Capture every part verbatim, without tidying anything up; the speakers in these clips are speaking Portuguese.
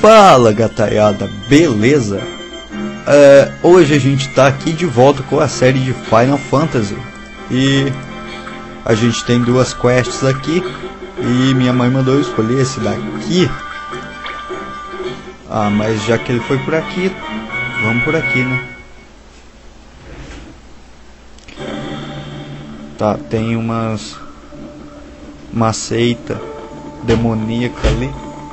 Fala, gataiada, beleza? É, hoje a gente tá aqui de volta com a série de Final Fantasy e a gente tem duas quests aqui e minha mãe mandou eu escolher esse daqui. Ah, mas já que ele foi por aqui, vamos por aqui, né? Tá, tem umas uma seita demoníaca ali.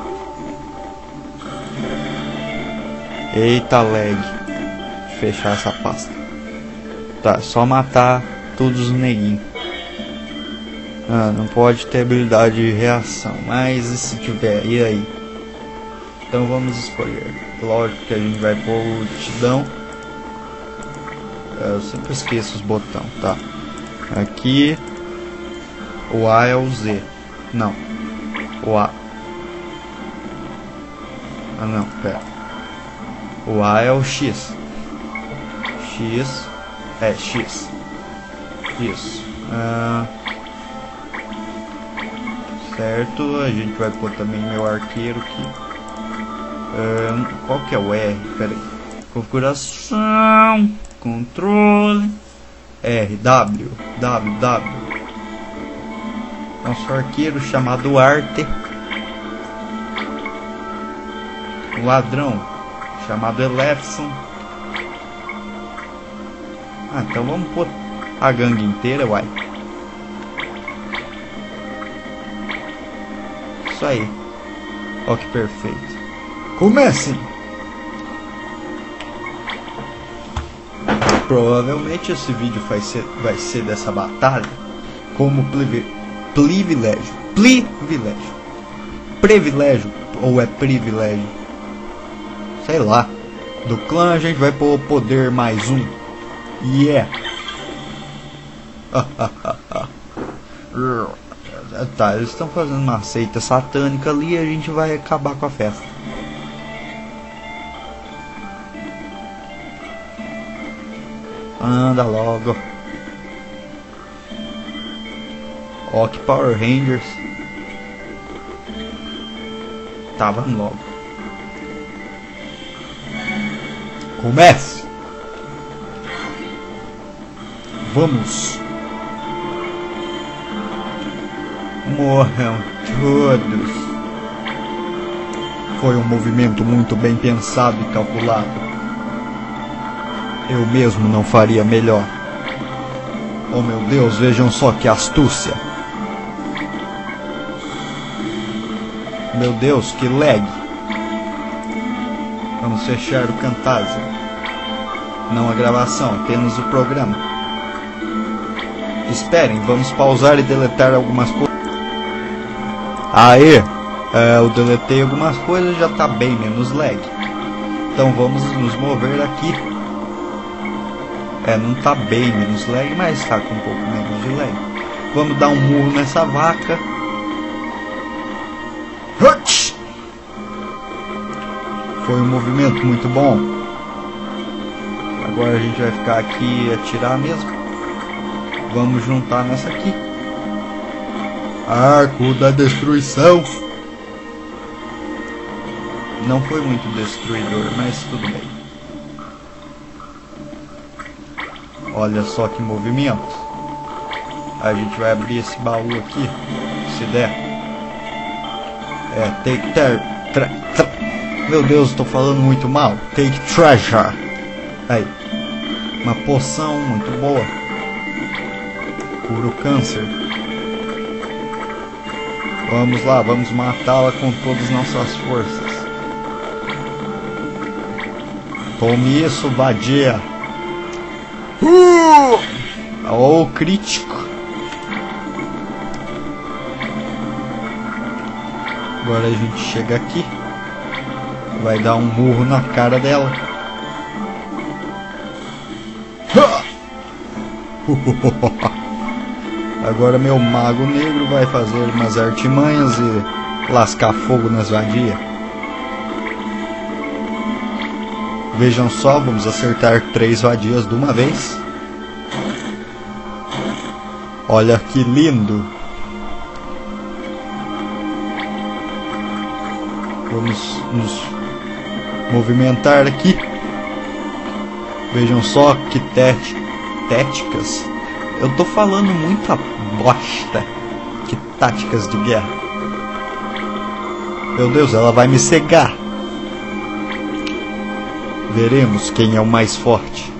Eita, lag. Fechar essa pasta. Tá, só matar todos os neguinhos. Ah, não pode ter habilidade de reação. Mas e se tiver? E aí? Então vamos escolher. Lógico que a gente vai pôr o Tidão. Eu sempre esqueço os botões, tá? Aqui. O A é o Z. Não. O A. Ah não, pera. O A é o X. X. É, X. Isso. Ah, certo. A gente vai pôr também meu arqueiro aqui. Ah, qual que é o R? Pera aí. Configuração. Controle. R. W. W. W. Nosso arqueiro chamado Arte. O ladrão chamado Elefson. Ah, então vamos pôr a gangue inteira, uai. Isso aí. Ó que perfeito. Comecem! Provavelmente esse vídeo vai ser, vai ser dessa batalha como privilégio. Privilégio. Privilégio. Ou é privilégio? Sei lá. Do clã a gente vai pôr o poder mais um. E yeah. Tá, eles estão fazendo uma seita satânica ali e a gente vai acabar com a festa. Anda logo. Ó que Power Rangers. Tá, vamos logo. Comece! Vamos! Morram todos! Foi um movimento muito bem pensado e calculado. Eu mesmo não faria melhor. Oh meu Deus, vejam só que astúcia! Meu Deus, que lag! Vamos fechar o Camtasia. Não a gravação, apenas o programa. Esperem, vamos pausar e deletar algumas coisas. Aê! É, eu deletei algumas coisas, já tá bem menos lag. Então vamos nos mover aqui. É, não tá bem menos lag, mas tá com um pouco menos de lag. Vamos dar um murro nessa vaca. Foi um movimento muito bom. Agora a gente vai ficar aqui e atirar mesmo. Vamos juntar nessa aqui. Arco da destruição. Não foi muito destruidor, mas tudo bem. Olha só que movimento. A gente vai abrir esse baú aqui, se der. É, take ter, tra, tra, meu Deus, estou falando muito mal. Take treasure. Aí. Uma poção muito boa. Cura o câncer. Vamos lá, vamos matá-la com todas as nossas forças. Tome isso, vadia. Uh! Oh, crítico. Agora a gente chega aqui. Vai dar um murro na cara dela. Agora meu mago negro vai fazer umas artimanhas e lascar fogo nas vadias. Vejam só, vamos acertar três vadias de uma vez. Olha que lindo. Vamos nos movimentar aqui. Vejam só que táticas. Eu tô falando muita bosta. Que táticas de guerra. Meu Deus, ela vai me cegar. Veremos quem é o mais forte.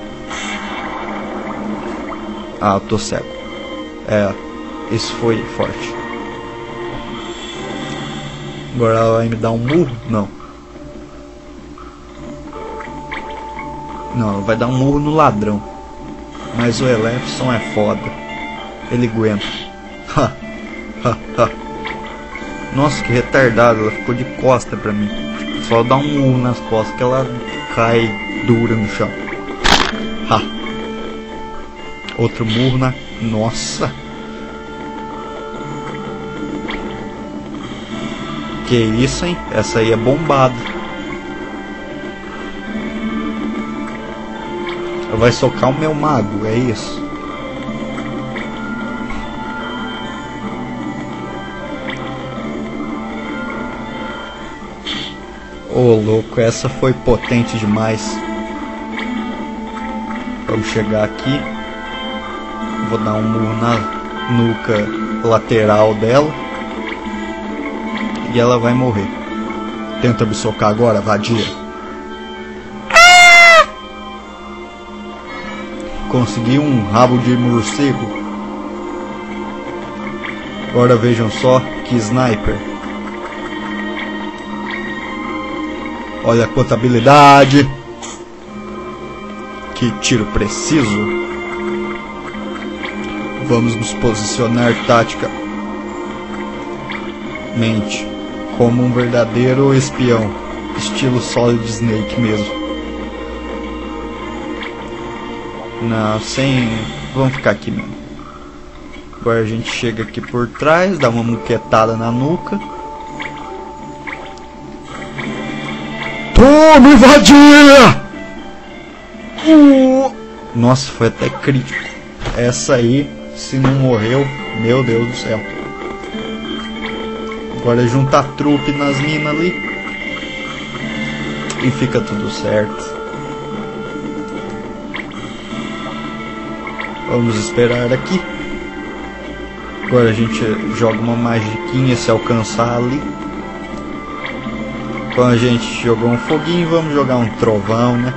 Ah, eu tô cego. É, isso foi forte. Agora ela vai me dar um murro? Não. Não, ela vai dar um murro no ladrão. Mas o Elefson é foda. Ele aguenta. Ha, ha, ha. Nossa, que retardada. Ela ficou de costa pra mim. Só dá um murro nas costas que ela cai dura no chão. Ha. Outro murro na... Nossa. Que isso, hein? Essa aí é bombada. Vai socar o meu mago, é isso. Ô, oh, louco, essa foi potente demais. Vamos chegar aqui. Vou dar um murro na nuca lateral dela. E ela vai morrer. Tenta me socar agora, vadia. Consegui um rabo de morcego. Agora vejam só que sniper. Olha a quanta habilidade. Que tiro preciso. Vamos nos posicionar tática mente como um verdadeiro espião, estilo Solid Snake mesmo. Não, sem... Vamos ficar aqui mesmo. Agora a gente chega aqui por trás, dá uma muquetada na nuca. Tome, vadia! Uh! Nossa, foi até crítico. Essa aí, se não morreu, meu Deus do céu. Agora juntar trupe nas minas ali. E fica tudo certo. Vamos esperar aqui. Agora a gente joga uma magiquinha se alcançar ali. Quando a gente jogou um foguinho, vamos jogar um trovão, né?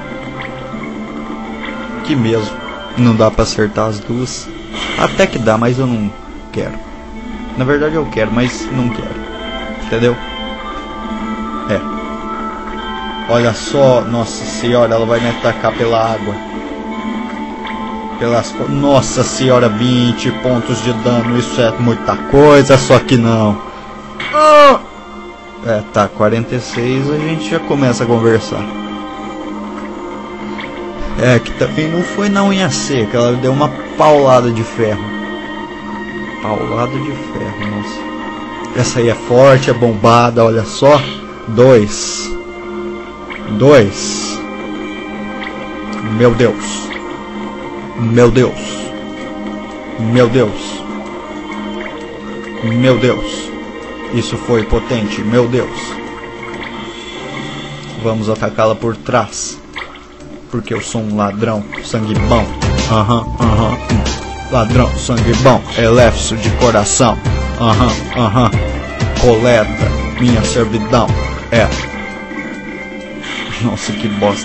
Que mesmo. Não dá pra acertar as duas. Até que dá, mas eu não quero. Na verdade eu quero, mas não quero. Entendeu? É. Olha só, nossa senhora, ela vai me atacar pela água. Pelas co... Nossa senhora, vinte pontos de dano, isso é muita coisa, só que não. Ah! É, tá, quarenta e seis, a gente já começa a conversar. É, que também não foi na unha seca, ela deu uma paulada de ferro. Paulada de ferro, nossa. Essa aí é forte, é bombada, olha só. Dois. Dois. Meu Deus. Meu Deus. Meu Deus. Meu Deus. Isso foi potente, meu Deus. Vamos atacá-la por trás. Porque eu sou um ladrão, sangue bom. Aham, uhum, aham. Uhum. Ladrão, sangue bom, Elefso de coração. Aham, uhum, aham. Uhum. Coleta, minha servidão. É. Nossa, que bosta.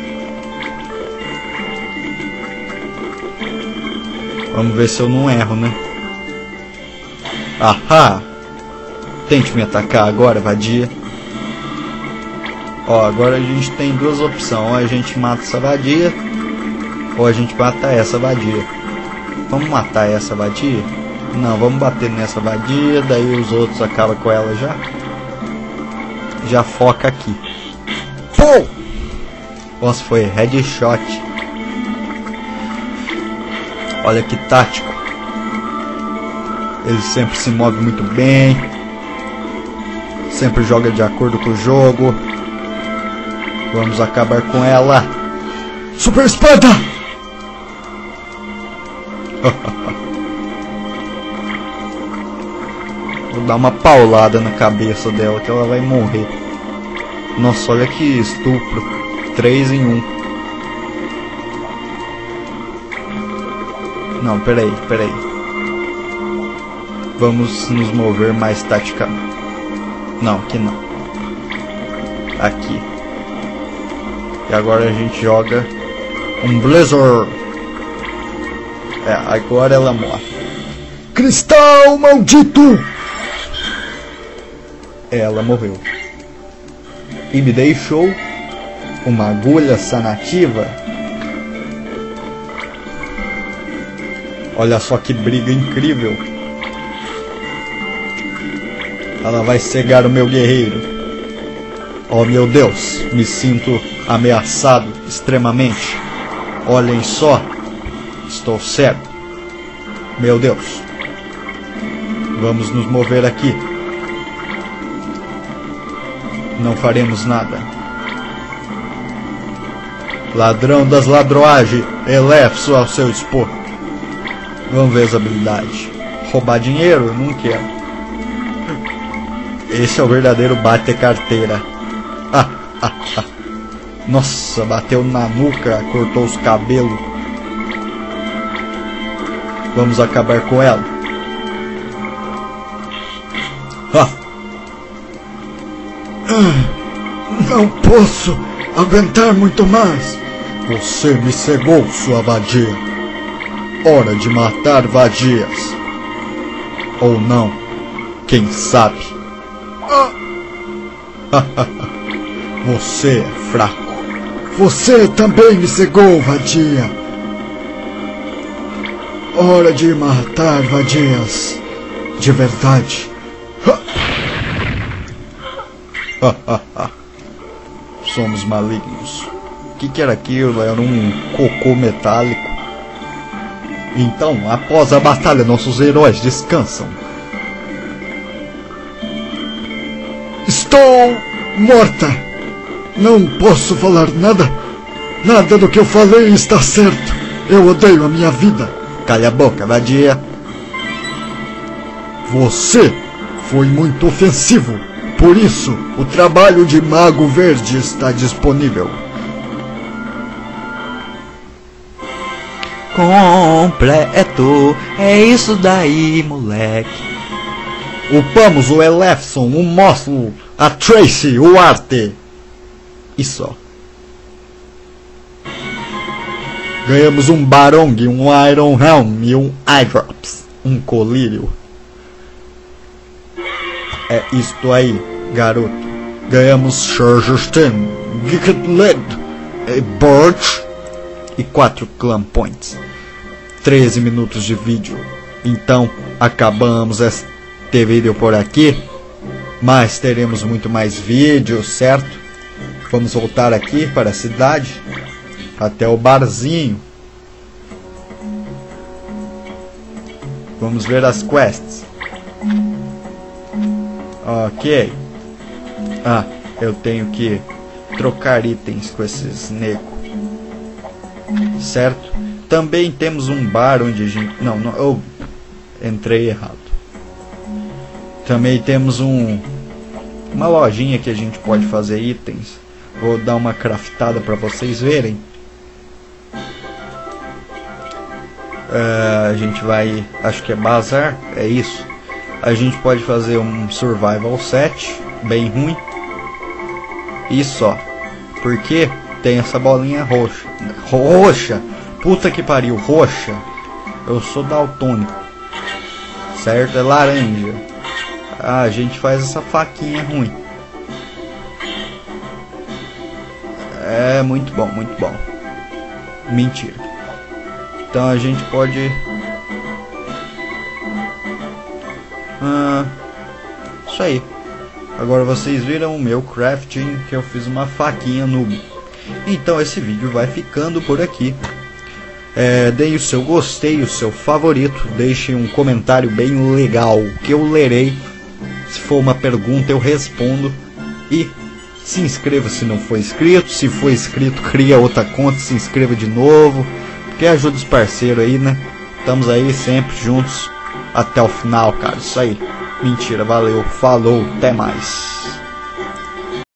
Vamos ver se eu não erro, né? Ahá! Tente me atacar agora, vadia. Ó, agora a gente tem duas opções. Ou a gente mata essa vadia, ou a gente mata essa vadia. Vamos matar essa vadia? Não, vamos bater nessa vadia, daí os outros acabam com ela já. Já foca aqui. Pô! Nossa, foi headshot. Olha que tático. Ele sempre se move muito bem. Sempre joga de acordo com o jogo. Vamos acabar com ela. Super espada! Vou dar uma paulada na cabeça dela que ela vai morrer. Nossa, olha que estupro. Três em um. Não, peraí, peraí. Vamos nos mover mais taticamente. Não, aqui não. Aqui. E agora a gente joga um Blizzard. É, agora ela morre. Cristal maldito! Ela morreu. E me deixou uma agulha sanativa. Olha só que briga incrível. Ela vai cegar o meu guerreiro. Oh meu Deus, me sinto ameaçado extremamente. Olhem só, estou cego. Meu Deus. Vamos nos mover aqui. Não faremos nada. Ladrão das ladroagens, eleve-se ao seu expor. Vamos ver as habilidades. Roubar dinheiro? Não quero. Esse é o verdadeiro bate carteira. Ah, ah, ah. Nossa, bateu na nuca, cortou os cabelos. Vamos acabar com ela. Ah. Não posso aguentar muito mais. Você me cegou, sua vadia. Hora de matar vadias. Ou não, quem sabe. Você é fraco. Você também me cegou, vadia. Hora de matar vadias. De verdade. Somos malignos. O que, que era aquilo? Era um cocô metálico. Então, após a batalha, nossos heróis descansam. Estou morta. Não posso falar nada. Nada do que eu falei está certo. Eu odeio a minha vida. Calha a boca, vadia. Você foi muito ofensivo. Por isso, o trabalho de Mago Verde está disponível. Completo. É isso daí, moleque. Upamos o Elefson, o Mothlo, a Tracy, o Arte. E só. Ganhamos um Barong, um Iron Helm e um Eyedrops. Um colírio. É isto aí, garoto. Ganhamos Chargerstein, Geeked Led, Birch e quatro Clan Points. treze minutos de vídeo. Então, acabamos este vídeo por aqui. Mas teremos muito mais vídeos, certo? Vamos voltar aqui para a cidade. Até o barzinho. Vamos ver as quests. Ok. Ah, eu tenho que trocar itens com esses negros. Certo? Também temos um bar onde a gente... Não, não, eu entrei errado. Também temos um... uma lojinha que a gente pode fazer itens. Vou dar uma craftada para vocês verem. Uh, a gente vai... acho que é bazar. É isso. A gente pode fazer um survival set. Bem ruim. E só. Porque tem essa bolinha roxa. Roxa? Puta que pariu. Roxa. Eu sou daltônico. Certo? É laranja. Ah, a gente faz essa faquinha ruim. É muito bom, muito bom. Mentira. Então a gente pode... Ah, isso aí. Agora vocês viram o meu crafting, que eu fiz uma faquinha noob. Então esse vídeo vai ficando por aqui. É, deem o seu gostei, o seu favorito. Deixem um comentário bem legal, que eu lerei. Se for uma pergunta eu respondo. E se inscreva se não for inscrito. Se for inscrito, cria outra conta, se inscreva de novo. Porque ajuda os parceiros aí, né? Estamos aí sempre juntos até o final, cara. Isso aí. Mentira, valeu, falou, até mais.